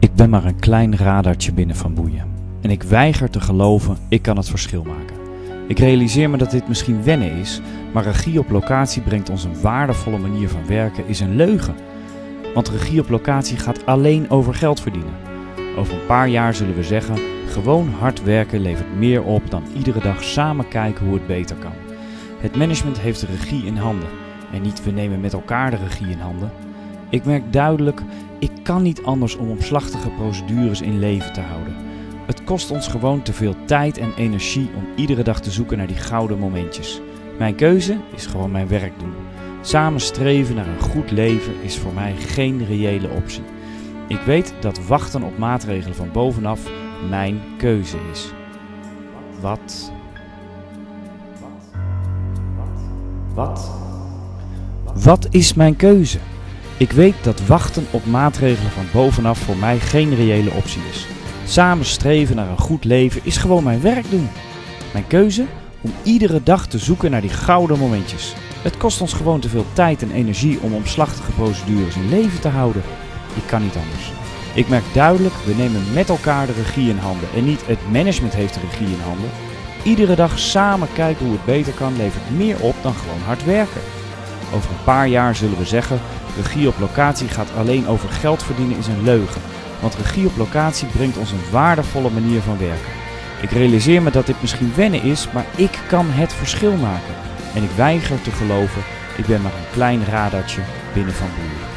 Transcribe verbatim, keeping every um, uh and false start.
Ik ben maar een klein radartje binnen Van Boeien. En ik weiger te geloven, ik kan het verschil maken. Ik realiseer me dat dit misschien wennen is, maar regie op locatie brengt ons een waardevolle manier van werken is een leugen. Want regie op locatie gaat alleen over geld verdienen. Over een paar jaar zullen we zeggen, gewoon hard werken levert meer op dan iedere dag samen kijken hoe het beter kan. Het management heeft de regie in handen. En niet we nemen met elkaar de regie in handen. Ik merk duidelijk, ik kan niet anders om omslachtige procedures in leven te houden. Het kost ons gewoon te veel tijd en energie om iedere dag te zoeken naar die gouden momentjes. Mijn keuze is gewoon mijn werk doen. Samen streven naar een goed leven is voor mij geen reële optie. Ik weet dat wachten op maatregelen van bovenaf mijn keuze is. Wat? Wat? Wat is mijn keuze? Ik weet dat wachten op maatregelen van bovenaf voor mij geen reële optie is. Samen streven naar een goed leven is gewoon mijn werk doen. Mijn keuze? Om iedere dag te zoeken naar die gouden momentjes. Het kost ons gewoon te veel tijd en energie om omslachtige procedures in leven te houden. Ik kan niet anders. Ik merk duidelijk, we nemen met elkaar de regie in handen en niet het management heeft de regie in handen. Iedere dag samen kijken hoe het beter kan levert meer op dan gewoon hard werken. Over een paar jaar zullen we zeggen, regie op locatie gaat alleen over geld verdienen is een leugen. Want regie op locatie brengt ons een waardevolle manier van werken. Ik realiseer me dat dit misschien wennen is, maar ik kan het verschil maken. En ik weiger te geloven, ik ben maar een klein radartje binnen Van Boeien.